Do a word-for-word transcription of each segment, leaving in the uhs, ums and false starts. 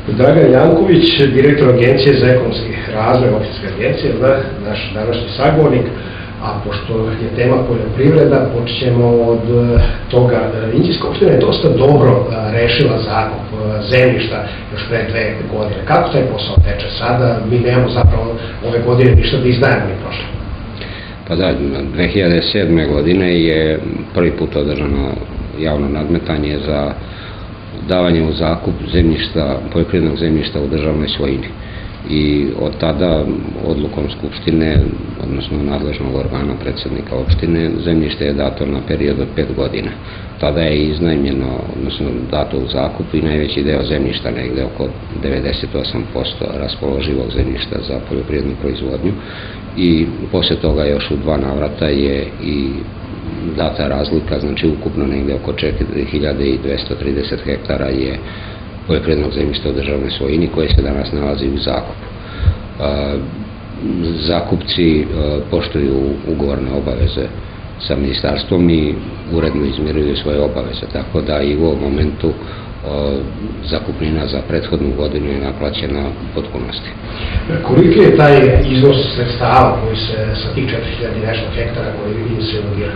Dragan Janković, direktor Agencije za ekonomski razvoj Opštinske agencije, naš današnji sagovornik, a pošto je tema poljoprivreda, počnemo od toga. Inđijska opština je dosta dobro rešila zakup zemljišta još pre dve godine. Kako taj posao teče sada? Mi nemamo zapravo ove godine ništa da izdajemo ni prošle. Pa da, dve hiljade sedme. godine je prvi put održano javno nadmetanje za davanje u zakup zemljišta, poljoprivrednog zemljišta u državnoj svojini. I od tada odlukom Skupštine, odnosno nadležnog organa predsjednika opštine, zemljište je dato na period od pet godina. Tada je iznajmljeno, odnosno dato u zakup i najveći deo zemljišta, negde oko devedeset osam posto raspoloživog zemljišta za poljoprivrednu proizvodnju, i posle toga još u dva navrata je i data razlika, znači ukupno negde oko četiri hiljade dvesta trideset hektara je poljoprivrednog zemljišta u državnoj svojini koje se danas nalazi u zakupu. Zakupci poštuju ugovorne obaveze sa ministarstvom i uredno izmiruju svoje obaveze, tako da i u ovom momentu zakupnina za prethodnu godinu je naplaćena u potpunosti. Koliki je taj iznos sredstava koji se sa tih četiri hiljade nešto hektara koji se ubira?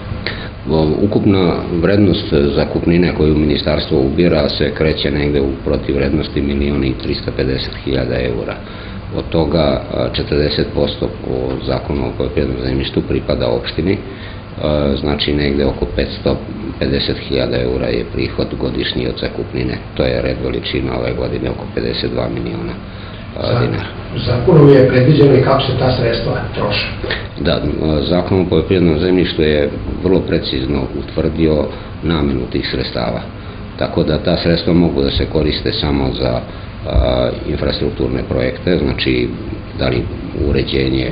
Ukupna vrednost zakupnine koju ministarstvo ubira se kreće negde u protivvrednosti milion i trista pedeset hiljada eura. Od toga četrdeset posto po zakonu o poljoprivrednom zemljištu pripada opštini, znači negde oko petsto pedeset hiljada eura je prihod godišnji od zakupnine. To je red veličina ove godine, oko pedeset dva miliona dinara. Zakonom je predviđeno i kako se ta sredstva troše? Da, zakon o poljoprivrednom zemljištu je vrlo precizno utvrdio namenu tih sredstava. Tako da ta sredstva mogu da se koriste samo za infrastrukturne projekte, znači da li uređenje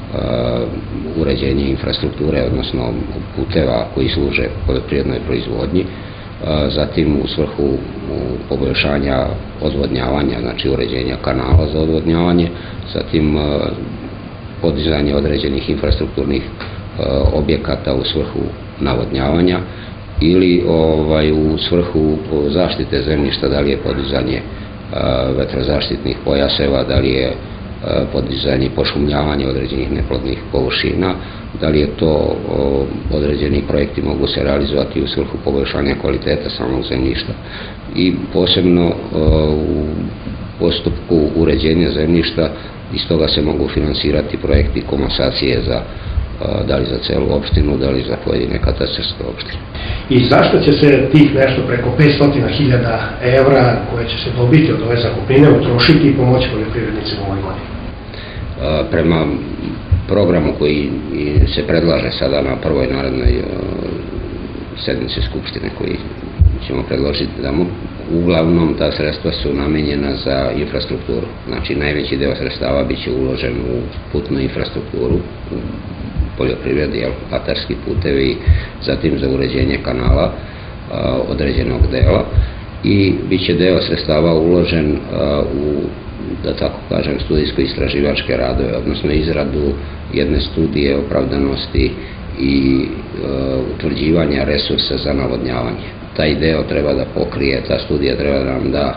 uređenje infrastrukture, odnosno puteva koji služe poljoprivrednoj proizvodnji, zatim u svrhu poboljšanja odvodnjavanja, znači uređenja kanala za odvodnjavanje, zatim podizanje određenih infrastrukturnih objekata u svrhu navodnjavanja ili u svrhu zaštite zemljišta, da li je podizanje vetrozaštitnih pojaseva, da li je podizanje i pošumljavanje određenih neplodnih površina, da li je to određeni projekti mogu se realizovati u svrhu poboljšanja kvaliteta samog zemljišta. I posebno u postupku uređenja zemljišta iz toga se mogu finansirati projekti komasacije za da li za celu opštinu, da li za pojedine katastarske opštine. I zašto će se tih nešto preko petsto hiljada evra koje će se dobiti od ove zakupnine utrošiti i pomoći poljoprivrednicima u ovoj godini? Prema programu koji se predlaže sada na prvoj narednoj sednici Skupštine koji ćemo predložiti da mu, uglavnom ta sredstva su namenjena za infrastrukturu. Znači najveći deo sredstava biće uložen u putnu infrastrukturu, u poljoprivredi, katarski putevi, zatim za uređenje kanala određenog dela, i bit će deo sredstava uložen u, da tako kažem, studijsko-istraživačke radove, odnosno izradu jedne studije opravdanosti i utvrđivanja resursa za navodnjavanje. Taj deo treba da pokrije, ta studija treba da nam da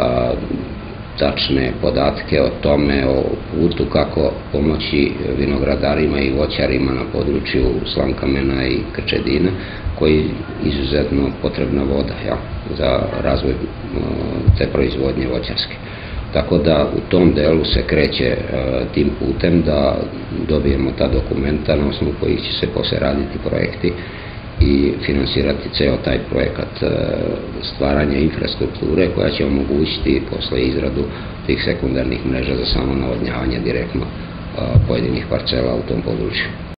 tačne podatke o tome, o putu kako pomoći vinogradarima i voćarima na području Slankamena i Krčedina, koji izuzetno potrebna voda za razvoj te proizvodnje voćarske. Tako da u tom delu se kreće tim putem da dobijemo ta dokumenta na osnovu kojih će se posle raditi projekti i finansirati ceo taj projekat stvaranja infrastrukture koja će omogućiti posle izradu tih sekundarnih mreža za samo navodnjavanje direktno pojedinih parcela u tom području.